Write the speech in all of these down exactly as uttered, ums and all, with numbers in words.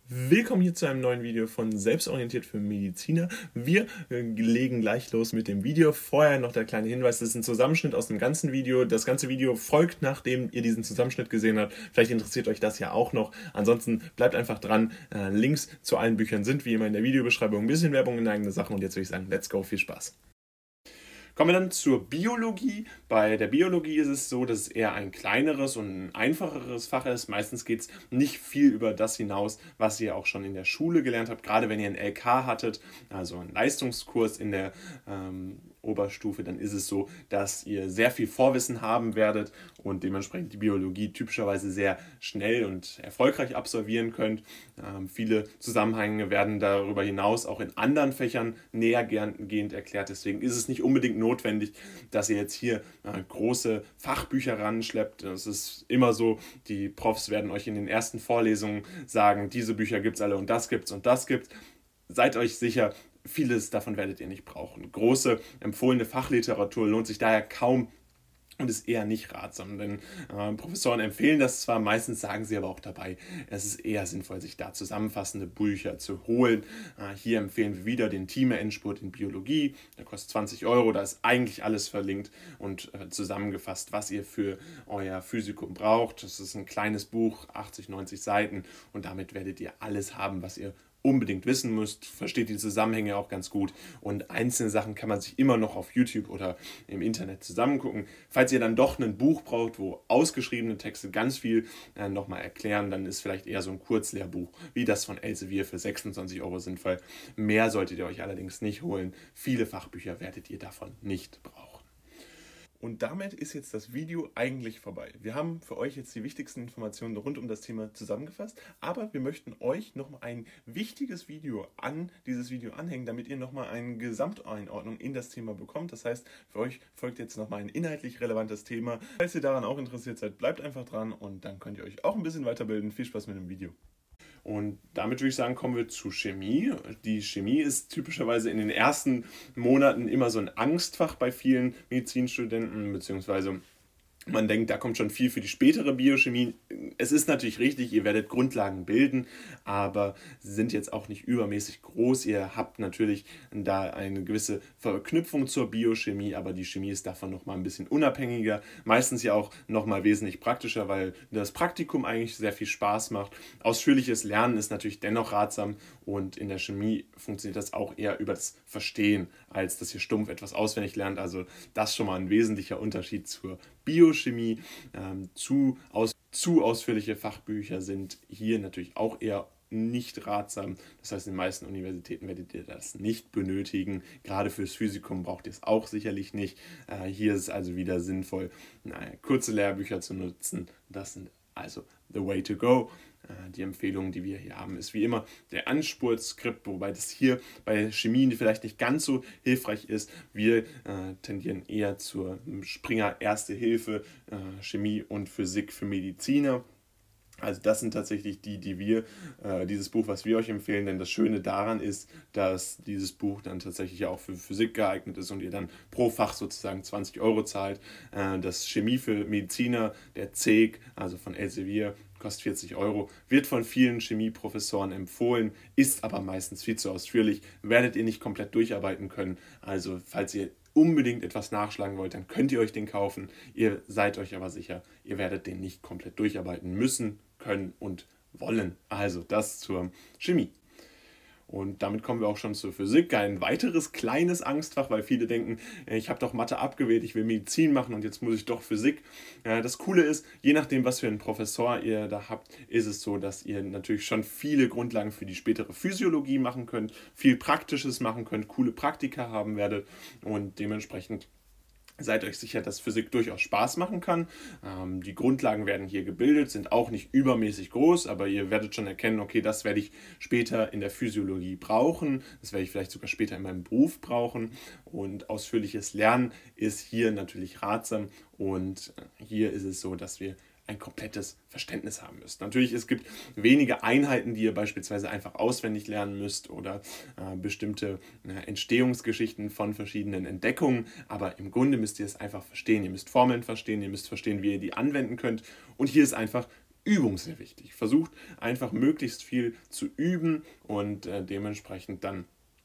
Willkommen hier zu einem neuen Video von Selbstorientiert für Mediziner. Wir äh, legen gleich los mit dem Video. Vorher noch der kleine Hinweis, das ist ein Zusammenschnitt aus dem ganzen Video. Das ganze Video folgt, nachdem ihr diesen Zusammenschnitt gesehen habt. Vielleicht interessiert euch das ja auch noch. Ansonsten bleibt einfach dran. Äh, Links zu allen Büchern sind wie immer in der Videobeschreibung. Ein bisschen Werbung in eigene Sachen und jetzt würde ich sagen, let's go, viel Spaß. Kommen wir dann zur Biologie. Bei der Biologie ist es so, dass es eher ein kleineres und ein einfacheres Fach ist. Meistens geht es nicht viel über das hinaus, was ihr auch schon in der Schule gelernt habt. Gerade wenn ihr einen L K hattet, also einen Leistungskurs in der ähm, Oberstufe, dann ist es so, dass ihr sehr viel Vorwissen haben werdet und dementsprechend die Biologie typischerweise sehr schnell und erfolgreich absolvieren könnt. Ähm, viele Zusammenhänge werden darüber hinaus auch in anderen Fächern nähergehend erklärt. Deswegen ist es nicht unbedingt notwendig, dass ihr jetzt hier äh, große Fachbücher ranschleppt. Es ist immer so, die Profs werden euch in den ersten Vorlesungen sagen, diese Bücher gibt es alle und das gibt's und das gibt's. Seid euch sicher, vieles davon werdet ihr nicht brauchen. Große empfohlene Fachliteratur lohnt sich daher kaum und ist eher nicht ratsam, denn äh, Professoren empfehlen das zwar, meistens sagen sie aber auch dabei, es ist eher sinnvoll, sich da zusammenfassende Bücher zu holen. Äh, hier empfehlen wir wieder den Thieme-Endspurt in Biologie, der kostet zwanzig Euro, da ist eigentlich alles verlinkt und äh, zusammengefasst, was ihr für euer Physikum braucht. Das ist ein kleines Buch, achtzig, neunzig Seiten und damit werdet ihr alles haben, was ihr unbedingt wissen müsst, versteht die Zusammenhänge auch ganz gut und einzelne Sachen kann man sich immer noch auf YouTube oder im Internet zusammengucken. Falls ihr dann doch ein Buch braucht, wo ausgeschriebene Texte ganz viel äh, nochmal erklären, dann ist vielleicht eher so ein Kurzlehrbuch wie das von Elsevier für sechsundzwanzig Euro sinnvoll. Mehr solltet ihr euch allerdings nicht holen. Viele Fachbücher werdet ihr davon nicht brauchen. Und damit ist jetzt das Video eigentlich vorbei. Wir haben für euch jetzt die wichtigsten Informationen rund um das Thema zusammengefasst, aber wir möchten euch nochmal ein wichtiges Video an dieses Video anhängen, damit ihr nochmal eine Gesamteinordnung in das Thema bekommt. Das heißt, für euch folgt jetzt nochmal ein inhaltlich relevantes Thema. Falls ihr daran auch interessiert seid, bleibt einfach dran und dann könnt ihr euch auch ein bisschen weiterbilden. Viel Spaß mit dem Video. Und damit würde ich sagen, kommen wir zu Chemie. Die Chemie ist typischerweise in den ersten Monaten immer so ein Angstfach bei vielen Medizinstudenten, beziehungsweise man denkt, da kommt schon viel für die spätere Biochemie. Es ist natürlich richtig, ihr werdet Grundlagen bilden, aber sie sind jetzt auch nicht übermäßig groß. Ihr habt natürlich da eine gewisse Verknüpfung zur Biochemie, aber die Chemie ist davon nochmal ein bisschen unabhängiger. Meistens ja auch nochmal wesentlich praktischer, weil das Praktikum eigentlich sehr viel Spaß macht. Ausführliches Lernen ist natürlich dennoch ratsam und in der Chemie funktioniert das auch eher über das Verstehen, als dass ihr stumpf etwas auswendig lernt. Also das ist schon mal ein wesentlicher Unterschied zur Biochemie. Ähm, zu, aus, zu ausführliche Fachbücher sind hier natürlich auch eher nicht ratsam. Das heißt, in den meisten Universitäten werdet ihr das nicht benötigen. Gerade fürs Physikum braucht ihr es auch sicherlich nicht. Äh, hier ist es also wieder sinnvoll, naja, kurze Lehrbücher zu nutzen. Das sind also the way to go. Die Empfehlung, die wir hier haben, ist wie immer der Anspurtskript, wobei das hier bei Chemie vielleicht nicht ganz so hilfreich ist. Wir äh, tendieren eher zur Springer Erste Hilfe, äh, Chemie und Physik für Mediziner. Also das sind tatsächlich die, die wir, äh, dieses Buch, was wir euch empfehlen, denn das Schöne daran ist, dass dieses Buch dann tatsächlich auch für Physik geeignet ist und ihr dann pro Fach sozusagen zwanzig Euro zahlt. Äh, das Chemie für Mediziner, der C E G, also von Elsevier, kostet vierzig Euro, wird von vielen Chemieprofessoren empfohlen, ist aber meistens viel zu ausführlich, werdet ihr nicht komplett durcharbeiten können. Also falls ihr unbedingt etwas nachschlagen wollt, dann könnt ihr euch den kaufen. Ihr seid euch aber sicher, ihr werdet den nicht komplett durcharbeiten müssen, können und wollen. Also das zur Chemie. Und damit kommen wir auch schon zur Physik. Ein weiteres kleines Angstfach, weil viele denken, ich habe doch Mathe abgewählt, ich will Medizin machen und jetzt muss ich doch Physik. Das Coole ist, je nachdem, was für einen Professor ihr da habt, ist es so, dass ihr natürlich schon viele Grundlagen für die spätere Physiologie machen könnt, viel Praktisches machen könnt, coole Praktika haben werdet und dementsprechend seid euch sicher, dass Physik durchaus Spaß machen kann. Ähm, die Grundlagen werden hier gebildet, sind auch nicht übermäßig groß, aber ihr werdet schon erkennen, okay, das werde ich später in der Physiologie brauchen, das werde ich vielleicht sogar später in meinem Beruf brauchen und ausführliches Lernen ist hier natürlich ratsam und hier ist es so, dass wir ein komplettes Verständnis haben müsst. Natürlich, es gibt wenige Einheiten, die ihr beispielsweise einfach auswendig lernen müsst oder äh, bestimmte äh, Entstehungsgeschichten von verschiedenen Entdeckungen, aber im Grunde müsst ihr es einfach verstehen. Ihr müsst Formeln verstehen, ihr müsst verstehen, wie ihr die anwenden könnt und hier ist einfach Übung sehr wichtig. Versucht einfach möglichst viel zu üben und äh, dementsprechend dann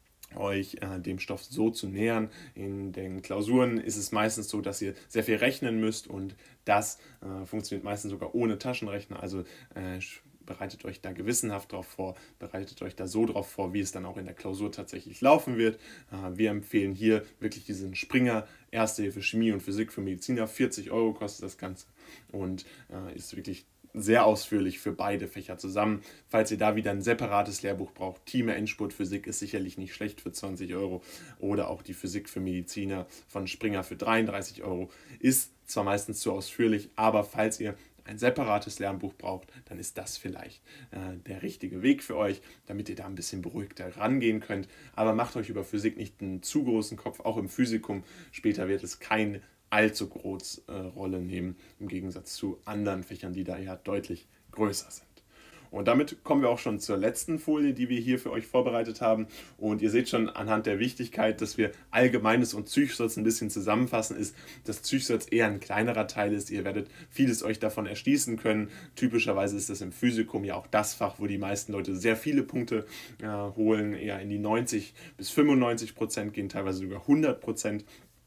euch äh, dem Stoff so zu nähern. In den Klausuren ist es meistens so, dass ihr sehr viel rechnen müsst und das äh, funktioniert meistens sogar ohne Taschenrechner. Also äh, bereitet euch da gewissenhaft drauf vor, bereitet euch da so drauf vor, wie es dann auch in der Klausur tatsächlich laufen wird. Äh, wir empfehlen hier wirklich diesen Springer, Erste Hilfe Chemie und Physik für Mediziner. vierzig Euro kostet das Ganze und äh, ist wirklich sehr ausführlich für beide Fächer zusammen. Falls ihr da wieder ein separates Lehrbuch braucht, Thieme Endspurt Physik ist sicherlich nicht schlecht für zwanzig Euro oder auch die Physik für Mediziner von Springer für dreiunddreißig Euro. Ist zwar meistens zu ausführlich, aber falls ihr ein separates Lernbuch braucht, dann ist das vielleicht äh, der richtige Weg für euch, damit ihr da ein bisschen beruhigter rangehen könnt. Aber macht euch über Physik nicht einen zu großen Kopf, auch im Physikum. Später wird es keine allzu große äh, Rolle nehmen, im Gegensatz zu anderen Fächern, die da ja deutlich größer sind. Und damit kommen wir auch schon zur letzten Folie, die wir hier für euch vorbereitet haben. Und ihr seht schon anhand der Wichtigkeit, dass wir Allgemeines und Psychsatz ein bisschen zusammenfassen, ist, dass Psychsatz eher ein kleinerer Teil ist. Ihr werdet vieles euch davon erschließen können. Typischerweise ist das im Physikum ja auch das Fach, wo die meisten Leute sehr viele Punkte äh, holen, eher in die neunzig bis fünfundneunzig Prozent gehen, teilweise sogar hundert Prozent.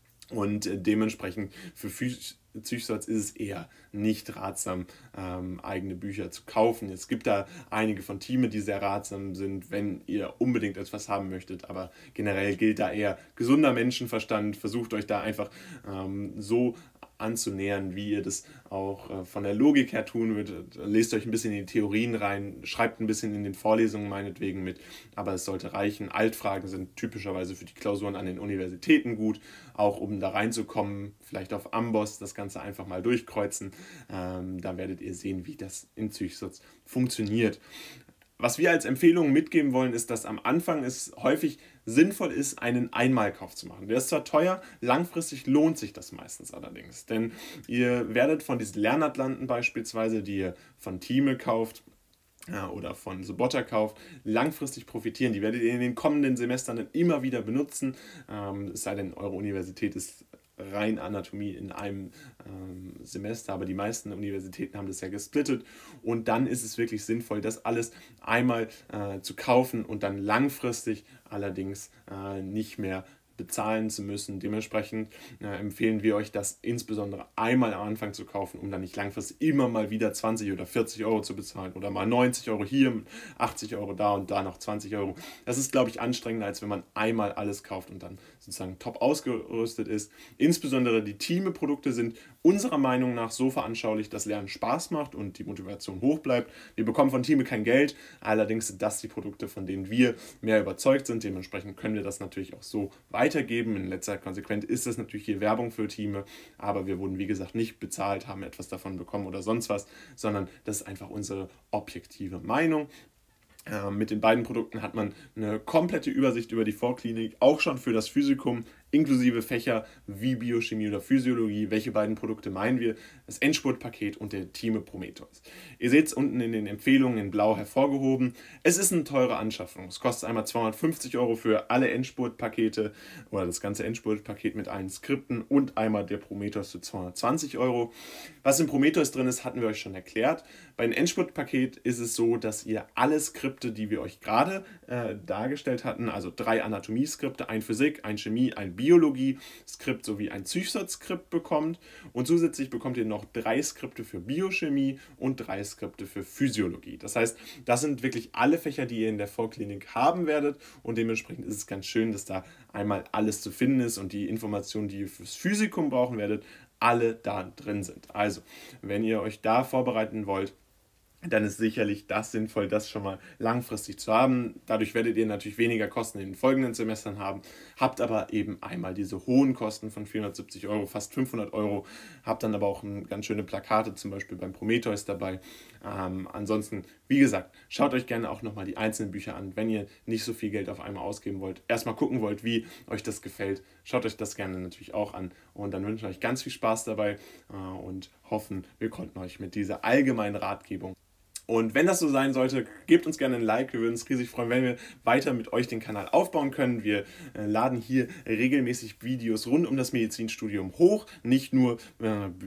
Und dementsprechend für Psychsatz ist es eher nicht ratsam, ähm, eigene Bücher zu kaufen. Es gibt da einige von Thieme, die sehr ratsam sind, wenn ihr unbedingt etwas haben möchtet, aber generell gilt da eher gesunder Menschenverstand. Versucht euch da einfach ähm, so anzunähern, wie ihr das auch äh, von der Logik her tun würdet. Lest euch ein bisschen in die Theorien rein, schreibt ein bisschen in den Vorlesungen meinetwegen mit, aber es sollte reichen. Altfragen sind typischerweise für die Klausuren an den Universitäten gut, auch um da reinzukommen, vielleicht auf Amboss das Ganze einfach mal durchkreuzen. Ähm, da werdet ihr sehen, wie das in Psychsatz funktioniert. Was wir als Empfehlung mitgeben wollen, ist, dass am Anfang es häufig sinnvoll ist, einen Einmalkauf zu machen. Der ist zwar teuer, langfristig lohnt sich das meistens allerdings. Denn ihr werdet von diesen Lernatlanten beispielsweise, die ihr von Thieme kauft, oder von Sobotta kauft, langfristig profitieren. Die werdet ihr in den kommenden Semestern dann immer wieder benutzen, ähm, es sei denn, eure Universität ist rein Anatomie in einem ähm, Semester, aber die meisten Universitäten haben das ja gesplittet und dann ist es wirklich sinnvoll, das alles einmal äh, zu kaufen und dann langfristig allerdings äh, nicht mehr bezahlen zu müssen. Dementsprechend äh, empfehlen wir euch, das insbesondere einmal am Anfang zu kaufen, um dann nicht langfristig immer mal wieder zwanzig oder vierzig Euro zu bezahlen oder mal neunzig Euro hier, achtzig Euro da und da noch zwanzig Euro. Das ist, glaube ich, anstrengender, als wenn man einmal alles kauft und dann sozusagen top ausgerüstet ist. Insbesondere die Thieme-Produkte sind unserer Meinung nach so veranschaulicht, dass Lernen Spaß macht und die Motivation hoch bleibt. Wir bekommen von Thieme kein Geld, allerdings sind das die Produkte, von denen wir mehr überzeugt sind. Dementsprechend können wir das natürlich auch so weitergeben. In letzter Konsequenz ist das natürlich hier Werbung für Thieme, aber wir wurden, wie gesagt, nicht bezahlt, haben etwas davon bekommen oder sonst was, sondern das ist einfach unsere objektive Meinung. Äh, mit den beiden Produkten hat man eine komplette Übersicht über die Vorklinik, auch schon für das Physikum, inklusive Fächer wie Biochemie oder Physiologie. Welche beiden Produkte meinen wir? Das Endspurt-Paket und der Thieme Prometheus. Ihr seht es unten in den Empfehlungen in blau hervorgehoben. Es ist eine teure Anschaffung. Es kostet einmal zweihundertfünfzig Euro für alle Endspurt-Pakete oder das ganze Endspurt-Paket mit allen Skripten und einmal der Prometheus für zweihundertzwanzig Euro. Was im Prometheus drin ist, hatten wir euch schon erklärt. Bei dem Endspurt-Paket ist es so, dass ihr alle Skripte, die wir euch gerade äh, dargestellt hatten, also drei Anatomie-Skripte, ein Physik, ein Chemie, ein Biologie-Skript sowie ein Psychsatz-Skript bekommt und zusätzlich bekommt ihr noch drei Skripte für Biochemie und drei Skripte für Physiologie. Das heißt, das sind wirklich alle Fächer, die ihr in der Vorklinik haben werdet und dementsprechend ist es ganz schön, dass da einmal alles zu finden ist und die Informationen, die ihr fürs Physikum brauchen werdet, alle da drin sind. Also, wenn ihr euch da vorbereiten wollt, dann ist sicherlich das sinnvoll, das schon mal langfristig zu haben. Dadurch werdet ihr natürlich weniger Kosten in den folgenden Semestern haben, habt aber eben einmal diese hohen Kosten von vierhundertsiebzig Euro, fast fünfhundert Euro, habt dann aber auch ganz schöne Plakate, zum Beispiel beim Prometheus dabei. Ähm, ansonsten, wie gesagt, schaut euch gerne auch nochmal die einzelnen Bücher an, wenn ihr nicht so viel Geld auf einmal ausgeben wollt. Erstmal gucken wollt, wie euch das gefällt. Schaut euch das gerne natürlich auch an und dann wünschen wir euch ganz viel Spaß dabei äh, und hoffen, wir konnten euch mit dieser allgemeinen Ratgebung. Und wenn das so sein sollte, gebt uns gerne ein Like. Wir würden uns riesig freuen, wenn wir weiter mit euch den Kanal aufbauen können. Wir äh, laden hier regelmäßig Videos rund um das Medizinstudium hoch. Nicht nur äh,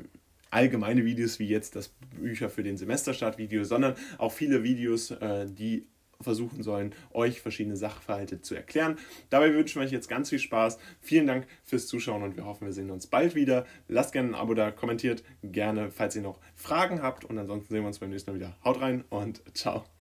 allgemeine Videos wie jetzt das Bücher für den Semesterstart-Video, sondern auch viele Videos, äh, die versuchen sollen, euch verschiedene Sachverhalte zu erklären. Dabei wünschen wir euch jetzt ganz viel Spaß. Vielen Dank fürs Zuschauen und wir hoffen, wir sehen uns bald wieder. Lasst gerne ein Abo da, kommentiert gerne, falls ihr noch Fragen habt und ansonsten sehen wir uns beim nächsten Mal wieder. Haut rein und ciao.